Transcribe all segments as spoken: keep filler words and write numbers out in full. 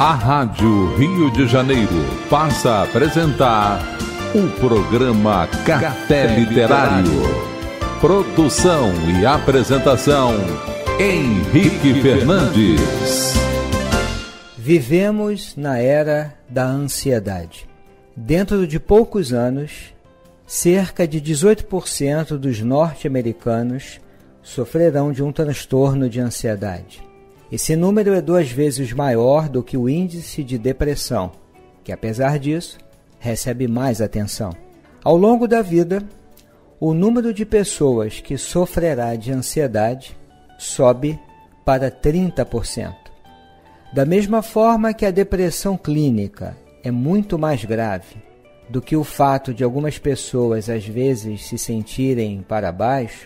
A Rádio Rio de Janeiro passa a apresentar o programa Café Literário. Produção e apresentação, Henrique Fernandes. Vivemos na era da ansiedade. Dentro de poucos anos, cerca de dezoito por cento dos norte-americanos sofrerão de um transtorno de ansiedade. Esse número é duas vezes maior do que o índice de depressão, que, apesar disso, recebe mais atenção. Ao longo da vida, o número de pessoas que sofrerá de ansiedade sobe para trinta por cento. Da mesma forma que a depressão clínica é muito mais grave do que o fato de algumas pessoas às vezes se sentirem para baixo,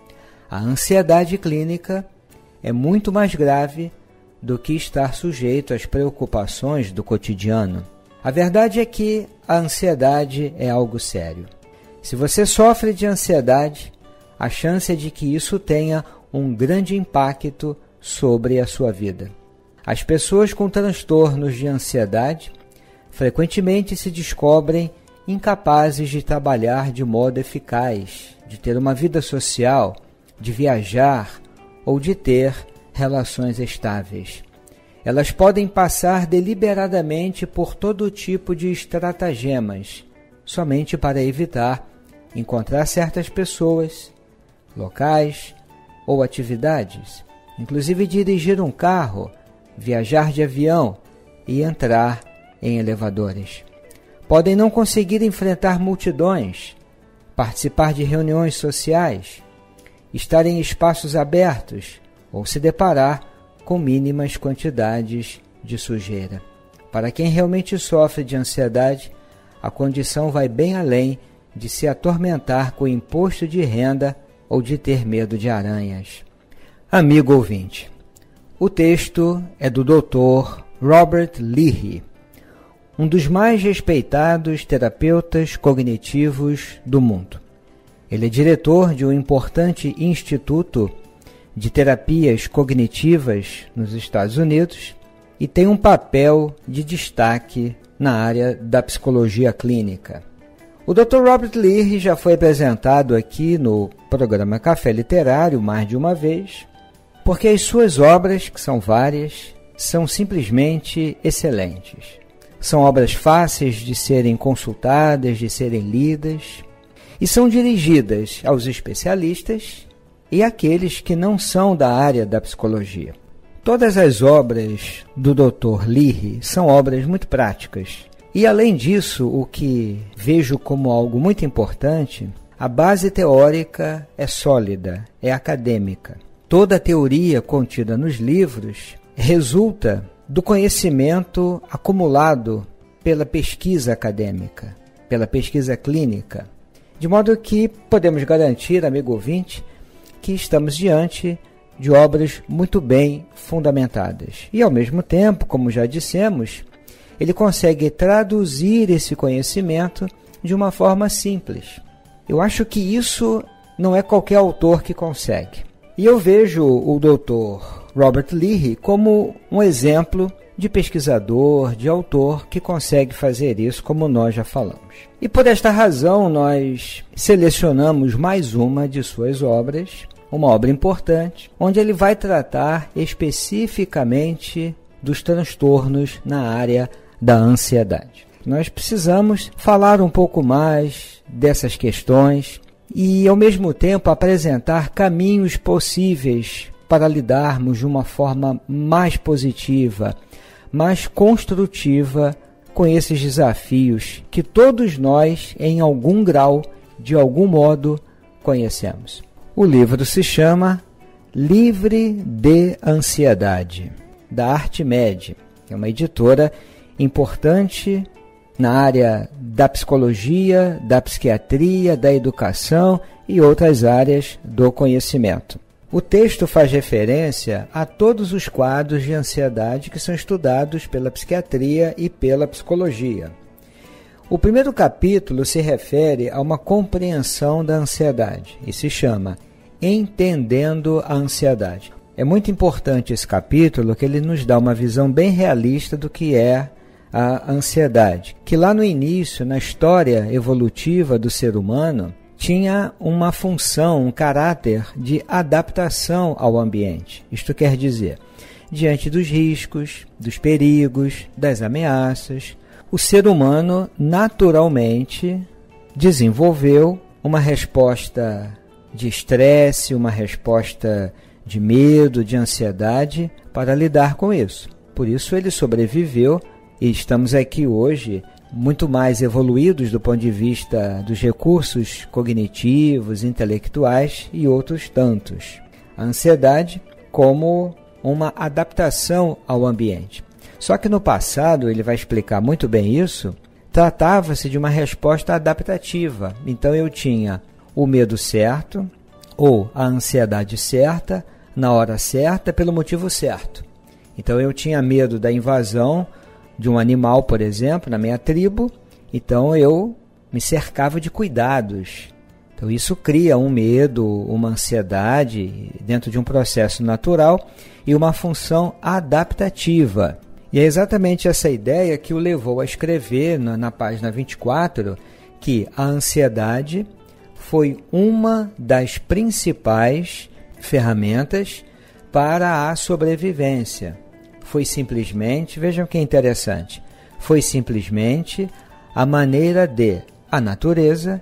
a ansiedade clínica é muito mais grave do que estar sujeito às preocupações do cotidiano. A verdade é que a ansiedade é algo sério. Se você sofre de ansiedade, a chance é de que isso tenha um grande impacto sobre a sua vida. As pessoas com transtornos de ansiedade frequentemente se descobrem incapazes de trabalhar de modo eficaz, de ter uma vida social, de viajar ou de ter relações estáveis. Elas podem passar deliberadamente por todo tipo de estratagemas, somente para evitar encontrar certas pessoas, locais ou atividades, inclusive dirigir um carro, viajar de avião e entrar em elevadores. Podem não conseguir enfrentar multidões, participar de reuniões sociais, estar em espaços abertos ou se deparar com mínimas quantidades de sujeira. Para quem realmente sofre de ansiedade, a condição vai bem além de se atormentar com o imposto de renda ou de ter medo de aranhas. Amigo ouvinte, o texto é do doutor Robert Leahy, um dos mais respeitados terapeutas cognitivos do mundo. Ele é diretor de um importante instituto de terapias cognitivas nos Estados Unidos e tem um papel de destaque na área da psicologia clínica. O doutor Robert Leahy já foi apresentado aqui no programa Café Literário mais de uma vez, porque as suas obras, que são várias, são simplesmente excelentes. São obras fáceis de serem consultadas, de serem lidas, e são dirigidas aos especialistas e àqueles que não são da área da psicologia. Todas as obras do doutor Leahy são obras muito práticas. E, além disso, o que vejo como algo muito importante, a base teórica é sólida, é acadêmica. Toda a teoria contida nos livros resulta do conhecimento acumulado pela pesquisa acadêmica, pela pesquisa clínica. De modo que podemos garantir, amigo ouvinte, que estamos diante de obras muito bem fundamentadas. E, ao mesmo tempo, como já dissemos, ele consegue traduzir esse conhecimento de uma forma simples. Eu acho que isso não é qualquer autor que consegue. E eu vejo o doutor Robert Leahy como um exemplo de pesquisador, de autor que consegue fazer isso, como nós já falamos. E por esta razão nós selecionamos mais uma de suas obras, uma obra importante, onde ele vai tratar especificamente dos transtornos na área da ansiedade. Nós precisamos falar um pouco mais dessas questões e, ao mesmo tempo, apresentar caminhos possíveis para lidarmos de uma forma mais positiva, mais construtiva com esses desafios que todos nós, em algum grau, de algum modo, conhecemos. O livro se chama Livre de Ansiedade, da Artmed, que é uma editora importante na área da psicologia, da psiquiatria, da educação e outras áreas do conhecimento. O texto faz referência a todos os quadros de ansiedade que são estudados pela psiquiatria e pela psicologia. O primeiro capítulo se refere a uma compreensão da ansiedade e se chama Entendendo a Ansiedade. É muito importante esse capítulo, que ele nos dá uma visão bem realista do que é a ansiedade. Que lá no início, na história evolutiva do ser humano, tinha uma função, um caráter de adaptação ao ambiente. Isto quer dizer, diante dos riscos, dos perigos, das ameaças, o ser humano naturalmente desenvolveu uma resposta de estresse, uma resposta de medo, de ansiedade para lidar com isso. Por isso ele sobreviveu e estamos aqui hoje muito mais evoluídos do ponto de vista dos recursos cognitivos, intelectuais e outros tantos. A ansiedade como uma adaptação ao ambiente. Só que no passado, ele vai explicar muito bem isso, tratava-se de uma resposta adaptativa. Então eu tinha o medo certo ou a ansiedade certa, na hora certa, pelo motivo certo. Então eu tinha medo da invasão de um animal, por exemplo, na minha tribo, então eu me cercava de cuidados. Então isso cria um medo, uma ansiedade dentro de um processo natural e uma função adaptativa. E é exatamente essa ideia que o levou a escrever na, na página vinte e quatro que a ansiedade foi uma das principais ferramentas para a sobrevivência. Foi simplesmente, vejam que interessante, foi simplesmente a maneira de a natureza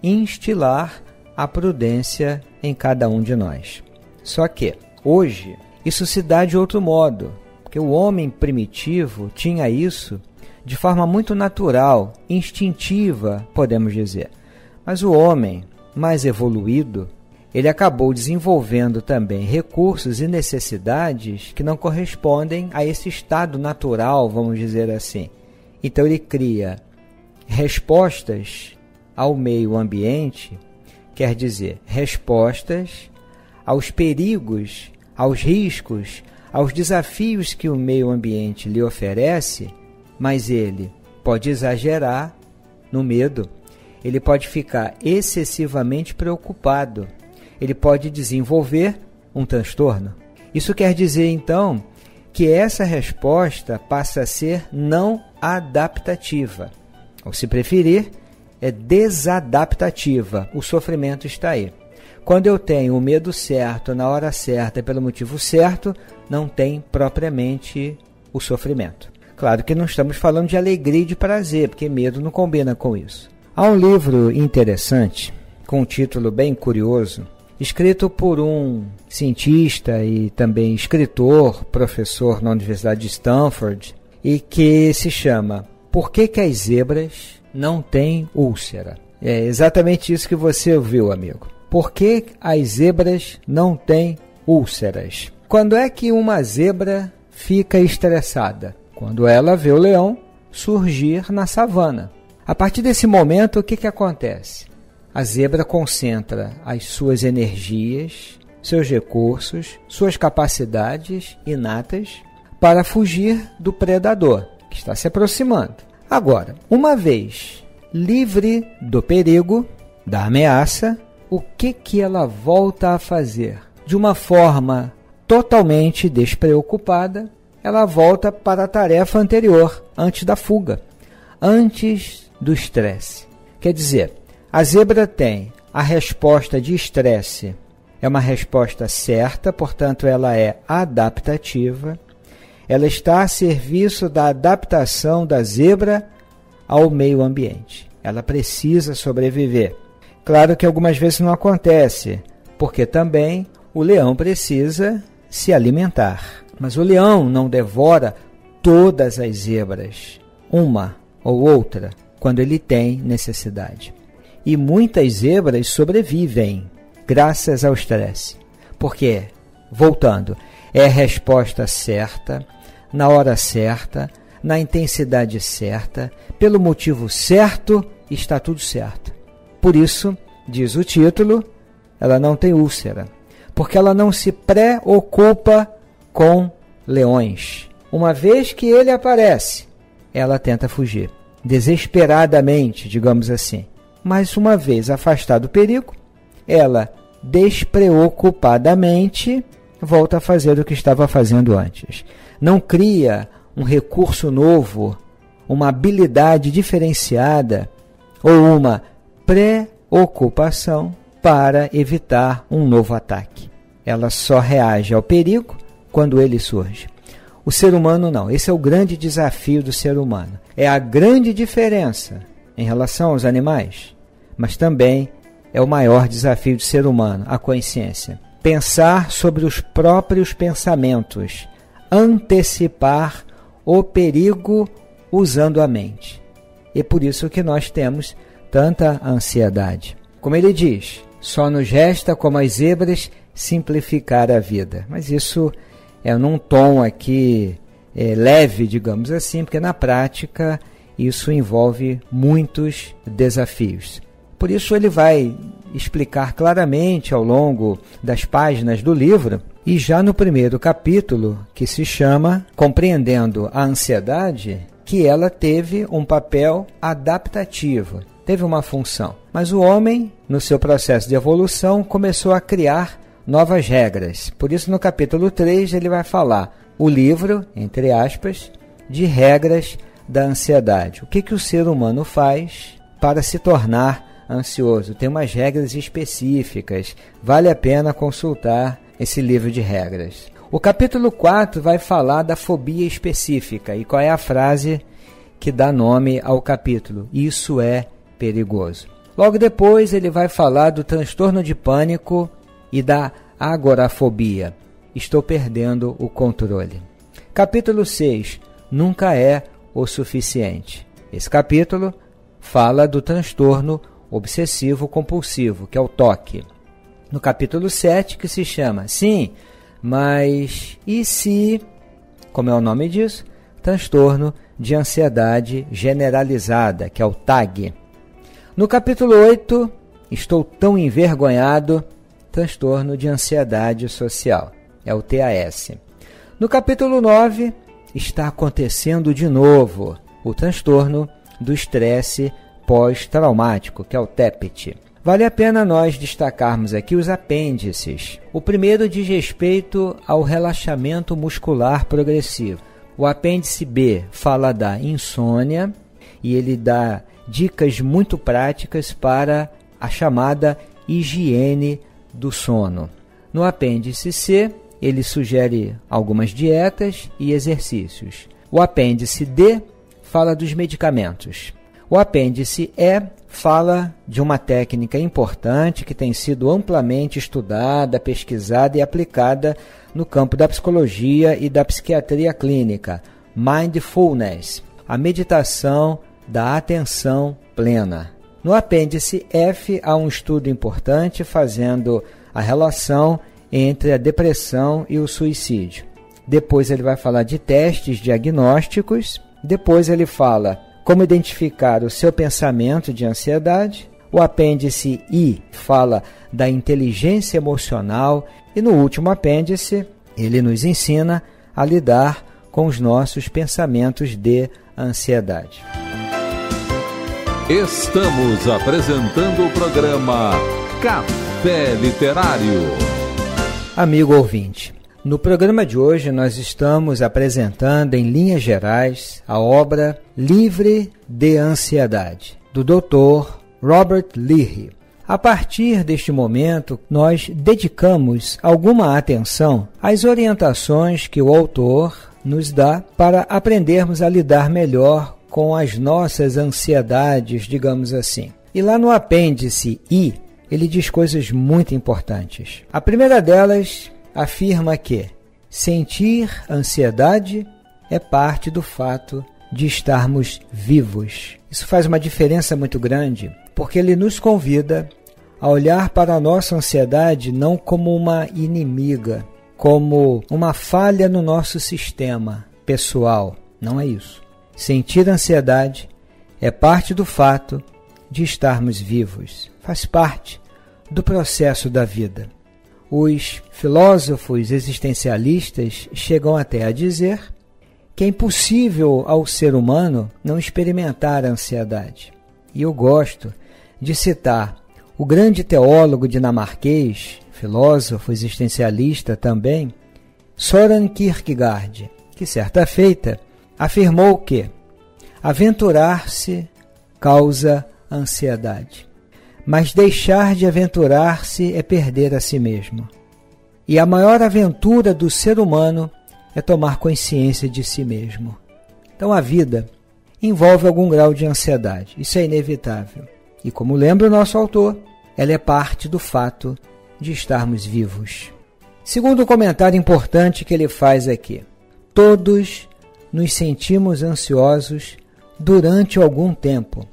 instilar a prudência em cada um de nós. Só que, hoje, isso se dá de outro modo, porque o homem primitivo tinha isso de forma muito natural, instintiva, podemos dizer. Mas o homem mais evoluído, ele acabou desenvolvendo também recursos e necessidades que não correspondem a esse estado natural, vamos dizer assim. Então ele cria respostas ao meio ambiente, quer dizer, respostas aos perigos, aos riscos, aos desafios que o meio ambiente lhe oferece, mas ele pode exagerar no medo, ele pode ficar excessivamente preocupado, ele pode desenvolver um transtorno. Isso quer dizer, então, que essa resposta passa a ser não adaptativa. Ou, se preferir, é desadaptativa. O sofrimento está aí. Quando eu tenho o medo certo, na hora certa, pelo motivo certo, não tem propriamente o sofrimento. Claro que não estamos falando de alegria e de prazer, porque medo não combina com isso. Há um livro interessante, com um título bem curioso, escrito por um cientista e também escritor, professor na Universidade de Stanford, e que se chama Por que que as zebras não têm úlcera? É exatamente isso que você ouviu, amigo. Por que as zebras não têm úlceras? Quando é que uma zebra fica estressada? Quando ela vê o leão surgir na savana. A partir desse momento, o que que acontece? A zebra concentra as suas energias, seus recursos, suas capacidades inatas para fugir do predador, que está se aproximando. Agora, uma vez livre do perigo, da ameaça, o que que ela volta a fazer? De uma forma totalmente despreocupada, ela volta para a tarefa anterior, antes da fuga, antes do estresse. Quer dizer, a zebra tem a resposta de estresse, é uma resposta certa, portanto ela é adaptativa, ela está a serviço da adaptação da zebra ao meio ambiente. Ela precisa sobreviver. Claro que algumas vezes não acontece, porque também o leão precisa se alimentar. Mas o leão não devora todas as zebras, uma ou outra, quando ele tem necessidade. E muitas zebras sobrevivem graças ao estresse. Porque, voltando, é a resposta certa, na hora certa, na intensidade certa, pelo motivo certo, está tudo certo. Por isso, diz o título, ela não tem úlcera, porque ela não se preocupa com leões. Uma vez que ele aparece, ela tenta fugir, desesperadamente, digamos assim. Mas uma vez afastada do perigo, ela despreocupadamente volta a fazer o que estava fazendo antes. Não cria um recurso novo, uma habilidade diferenciada ou uma preocupação para evitar um novo ataque. Ela só reage ao perigo quando ele surge. O ser humano não. Esse é o grande desafio do ser humano. É a grande diferença em relação aos animais, mas também é o maior desafio do ser humano, a consciência. Pensar sobre os próprios pensamentos, antecipar o perigo usando a mente. E por isso que nós temos tanta ansiedade. Como ele diz, só nos resta, como as zebras, simplificar a vida. Mas isso é num tom aqui é, leve, digamos assim, porque na prática isso envolve muitos desafios. Por isso ele vai explicar claramente ao longo das páginas do livro, e já no primeiro capítulo, que se chama Compreendendo a Ansiedade, que ela teve um papel adaptativo, teve uma função. Mas o homem, no seu processo de evolução, começou a criar novas regras. Por isso, no capítulo três, ele vai falar o livro, entre aspas, de regras da ansiedade. O que, que o ser humano faz para se tornar ansioso? Tem umas regras específicas. Vale a pena consultar esse livro de regras. O capítulo quatro vai falar da fobia específica. E qual é a frase que dá nome ao capítulo? Isso é perigoso. Logo depois ele vai falar do transtorno de pânico e da agorafobia. Estou perdendo o controle. Capítulo seis. Nunca é o suficiente. Esse capítulo fala do transtorno obsessivo compulsivo, que é o toque. No capítulo sete, que se chama Sim, mas e se, como é o nome disso? Transtorno de ansiedade generalizada, que é o T A G. No capítulo oito, Estou tão envergonhado, transtorno de ansiedade social, é o T A S. No capítulo nove, está acontecendo de novo o transtorno do estresse pós-traumático, que é o T E P T. Vale a pena nós destacarmos aqui os apêndices. O primeiro diz respeito ao relaxamento muscular progressivo. O apêndice B fala da insônia e ele dá dicas muito práticas para a chamada higiene do sono. No apêndice C, ele sugere algumas dietas e exercícios. O apêndice D fala dos medicamentos. O apêndice E fala de uma técnica importante que tem sido amplamente estudada, pesquisada e aplicada no campo da psicologia e da psiquiatria clínica, mindfulness, a meditação da atenção plena. No apêndice F há um estudo importante fazendo a relação entre a depressão e o suicídio. Depois ele vai falar de testes diagnósticos, depois ele fala como identificar o seu pensamento de ansiedade. O apêndice I fala da inteligência emocional e no último apêndice ele nos ensina a lidar com os nossos pensamentos de ansiedade. Estamos apresentando o programa Café Literário. Amigo ouvinte, no programa de hoje nós estamos apresentando em linhas gerais a obra Livre de Ansiedade, do doutor Robert Leahy. A partir deste momento, nós dedicamos alguma atenção às orientações que o autor nos dá para aprendermos a lidar melhor com as nossas ansiedades, digamos assim. E lá no apêndice I, ele diz coisas muito importantes. A primeira delas afirma que sentir ansiedade é parte do fato de estarmos vivos. Isso faz uma diferença muito grande, porque ele nos convida a olhar para a nossa ansiedade não como uma inimiga, como uma falha no nosso sistema pessoal. Não é isso. Sentir ansiedade é parte do fato de estarmos vivos. Faz parte do processo da vida. Os filósofos existencialistas chegam até a dizer que é impossível ao ser humano não experimentar a ansiedade. E eu gosto de citar o grande teólogo dinamarquês filósofo existencialista também, Søren Kierkegaard, que certa feita afirmou que aventurar-se causa ansiedade, mas deixar de aventurar-se é perder a si mesmo. E a maior aventura do ser humano é tomar consciência de si mesmo. Então a vida envolve algum grau de ansiedade, isso é inevitável. E como lembra o nosso autor, ela é parte do fato de estarmos vivos. Segundo comentário importante que ele faz aqui, todos nos sentimos ansiosos durante algum tempo.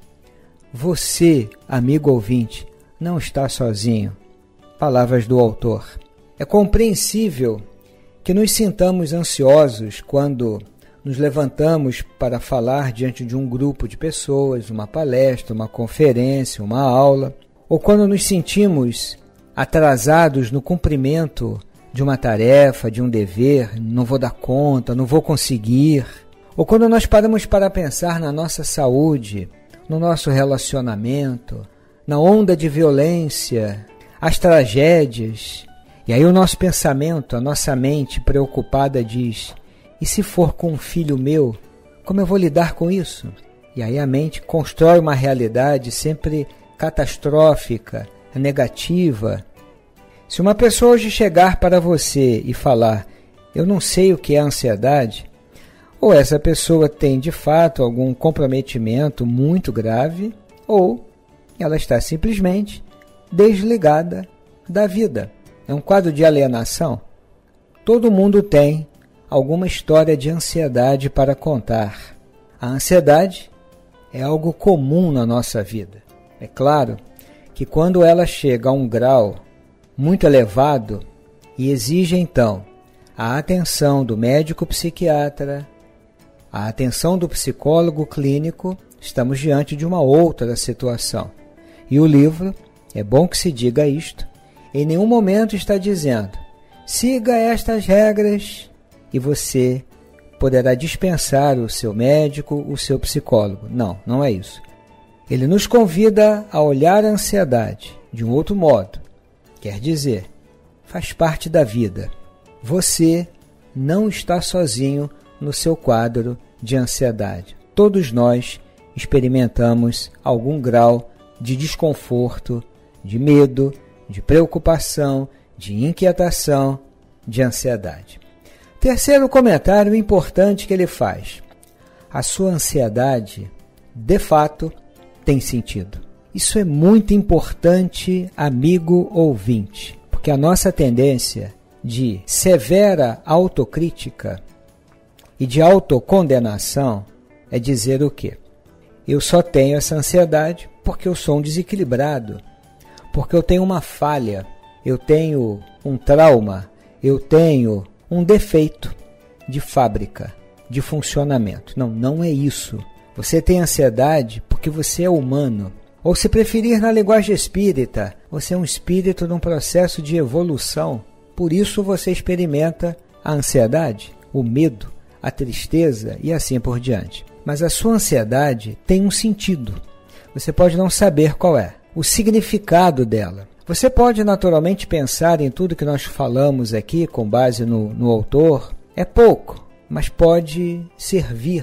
Você, amigo ouvinte, não está sozinho. Palavras do autor. É compreensível que nos sintamos ansiosos quando nos levantamos para falar diante de um grupo de pessoas, uma palestra, uma conferência, uma aula, ou quando nos sentimos atrasados no cumprimento de uma tarefa, de um dever, não vou dar conta, não vou conseguir, ou quando nós paramos para pensar na nossa saúde, no nosso relacionamento, na onda de violência, as tragédias, e aí o nosso pensamento, a nossa mente preocupada diz: e se for com um filho meu, como eu vou lidar com isso? E aí a mente constrói uma realidade sempre catastrófica, negativa. Se uma pessoa hoje chegar para você e falar: eu não sei o que é ansiedade, ou essa pessoa tem de fato algum comprometimento muito grave, ou ela está simplesmente desligada da vida. É um quadro de alienação. Todo mundo tem alguma história de ansiedade para contar. A ansiedade é algo comum na nossa vida. É claro que quando ela chega a um grau muito elevado e exige então a atenção do médico psiquiatra, a atenção do psicólogo clínico, estamos diante de uma outra situação. E o livro, é bom que se diga isto, em nenhum momento está dizendo: siga estas regras e você poderá dispensar o seu médico, o seu psicólogo. Não, não é isso. Ele nos convida a olhar a ansiedade de um outro modo. Quer dizer, faz parte da vida. Você não está sozinho no seu quadro de ansiedade. Todos nós experimentamos algum grau de desconforto, de medo, de preocupação, de inquietação, de ansiedade. Terceiro comentário importante que ele faz: a sua ansiedade, de fato, tem sentido. Isso é muito importante, amigo ouvinte, porque a nossa tendência de severa autocrítica e de autocondenação é dizer o quê? Eu só tenho essa ansiedade porque eu sou um desequilibrado, porque eu tenho uma falha, eu tenho um trauma, eu tenho um defeito de fábrica, de funcionamento. Não, não é isso. Você tem ansiedade porque você é humano. Ou, se preferir na linguagem espírita, você é um espírito num processo de evolução. Por isso você experimenta a ansiedade, o medo, a tristeza e assim por diante. Mas a sua ansiedade tem um sentido. Você pode não saber qual é o significado dela. Você pode naturalmente pensar em tudo que nós falamos aqui com base no, no autor. É pouco, mas pode servir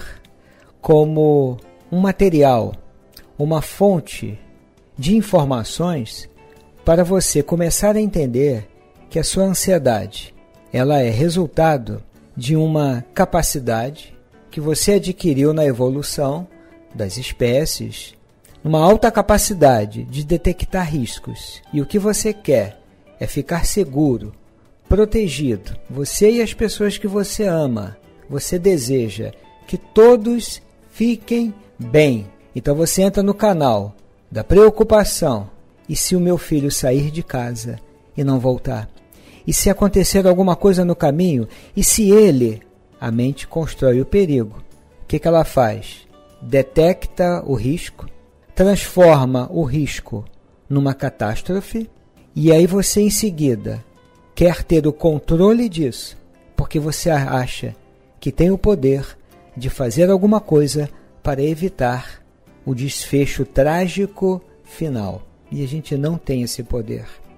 como um material, uma fonte de informações para você começar a entender que a sua ansiedade, ela é resultado de uma capacidade que você adquiriu na evolução das espécies, uma alta capacidade de detectar riscos. E o que você quer é ficar seguro, protegido, você e as pessoas que você ama. Você deseja que todos fiquem bem. Então você entra no canal da preocupação. E se o meu filho sair de casa e não voltar? E se acontecer alguma coisa no caminho? E se ele... A mente constrói o perigo. O que que ela faz? Detecta o risco, transforma o risco numa catástrofe, e aí você em seguida quer ter o controle disso, porque você acha que tem o poder de fazer alguma coisa para evitar o desfecho trágico final. E a gente não tem esse poder.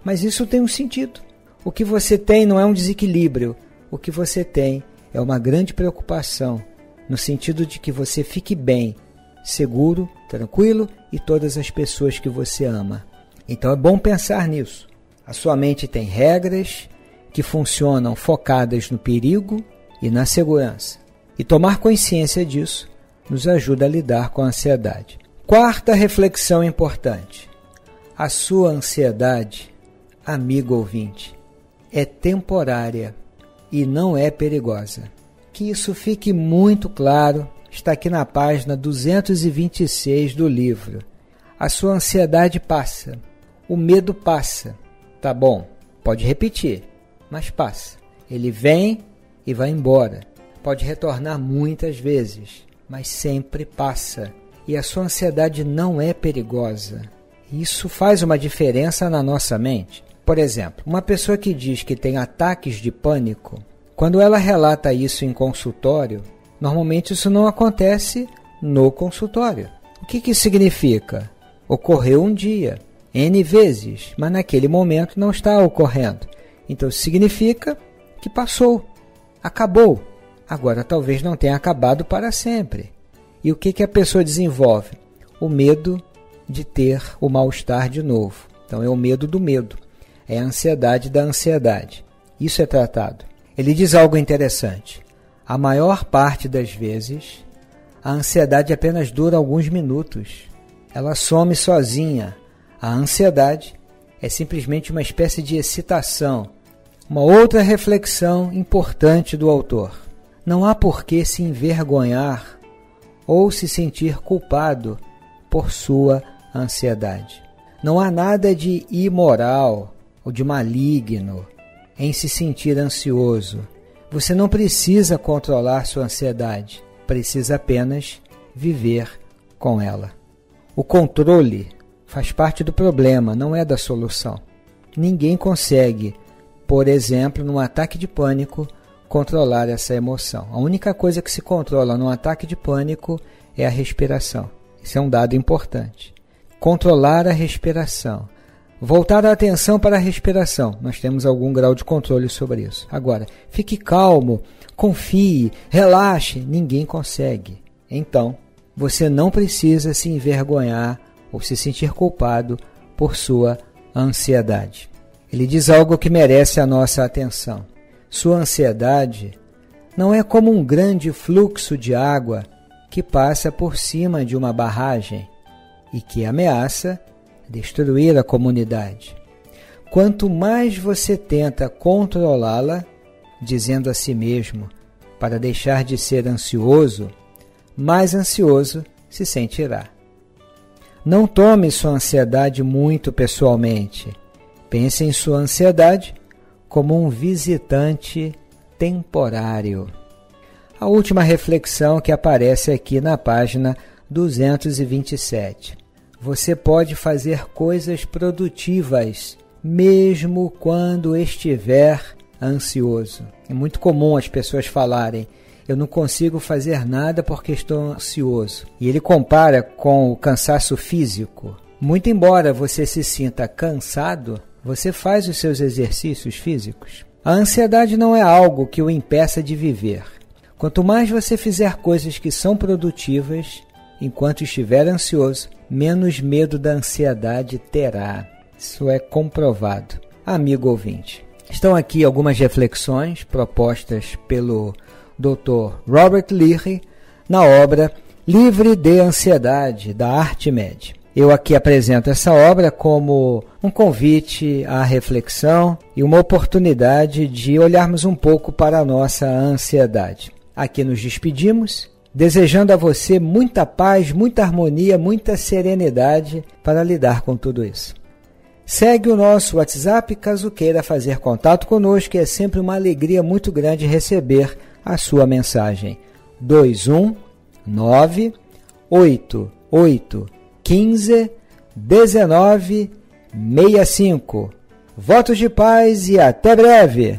Mas isso tem um sentido. O que você tem não é um desequilíbrio. O que você tem é uma grande preocupação, no sentido de que você fique bem, seguro, tranquilo e todas as pessoas que você ama. Então é bom pensar nisso. A sua mente tem regras que funcionam focadas no perigo e na segurança. E tomar consciência disso nos ajuda a lidar com a ansiedade. Quarta reflexão importante. A sua ansiedade, amigo ouvinte, é temporária e não é perigosa. Que isso fique muito claro, está aqui na página duzentos e vinte e seis do livro. A sua ansiedade passa, o medo passa. Tá bom, pode repetir, mas passa. Ele vem e vai embora. Pode retornar muitas vezes, mas sempre passa. E a sua ansiedade não é perigosa. Isso faz uma diferença na nossa mente. Por exemplo, uma pessoa que diz que tem ataques de pânico, quando ela relata isso em consultório, normalmente isso não acontece no consultório. O que, que isso significa? Ocorreu um dia, N vezes, mas naquele momento não está ocorrendo. Então isso significa que passou, acabou. Agora talvez não tenha acabado para sempre. E o que, que a pessoa desenvolve? O medo de ter o mal-estar de novo. Então é o medo do medo. É a ansiedade da ansiedade. Isso é tratado. Ele diz algo interessante. A maior parte das vezes, a ansiedade apenas dura alguns minutos. Ela some sozinha. A ansiedade é simplesmente uma espécie de excitação. Uma outra reflexão importante do autor. Não há por que se envergonhar ou se sentir culpado por sua ansiedade. Não há nada de imoral ou de maligno em se sentir ansioso. Você não precisa controlar sua ansiedade, precisa apenas viver com ela. O controle faz parte do problema, não é da solução. Ninguém consegue, por exemplo, num ataque de pânico, controlar essa emoção. A única coisa que se controla num ataque de pânico é a respiração. Isso é um dado importante. Controlar a respiração. Voltar a atenção para a respiração. Nós temos algum grau de controle sobre isso. Agora, fique calmo, confie, relaxe. Ninguém consegue. Então, você não precisa se envergonhar ou se sentir culpado por sua ansiedade. Ele diz algo que merece a nossa atenção. Sua ansiedade não é como um grande fluxo de água que passa por cima de uma barragem e que ameaça destruir a comunidade. Quanto mais você tenta controlá-la, dizendo a si mesmo para deixar de ser ansioso, mais ansioso se sentirá. Não tome sua ansiedade muito pessoalmente. Pense em sua ansiedade como um visitante temporário. A última reflexão que aparece aqui na página duzentos e vinte e sete. Você pode fazer coisas produtivas, mesmo quando estiver ansioso. É muito comum as pessoas falarem, eu não consigo fazer nada porque estou ansioso. E ele compara com o cansaço físico. Muito embora você se sinta cansado, você faz os seus exercícios físicos. A ansiedade não é algo que o impeça de viver. Quanto mais você fizer coisas que são produtivas, enquanto estiver ansioso, menos medo da ansiedade terá. Isso é comprovado. Amigo ouvinte, estão aqui algumas reflexões propostas pelo doutor Robert Leahy na obra Livre de Ansiedade, da ArtMed. Eu aqui apresento essa obra como um convite à reflexão e uma oportunidade de olharmos um pouco para a nossa ansiedade. Aqui nos despedimos, desejando a você muita paz, muita harmonia, muita serenidade para lidar com tudo isso. Segue o nosso WhatsApp, caso queira fazer contato conosco, é sempre uma alegria muito grande receber a sua mensagem. dois um nove oito oito um cinco um nove seis cinco. Votos de paz e até breve!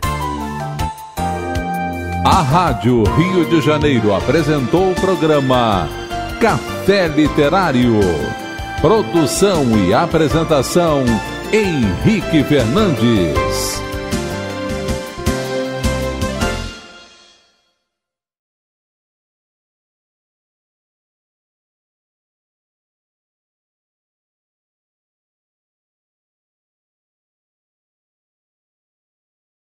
A Rádio Rio de Janeiro apresentou o programa Café Literário. Produção e apresentação, Henrique Fernandes.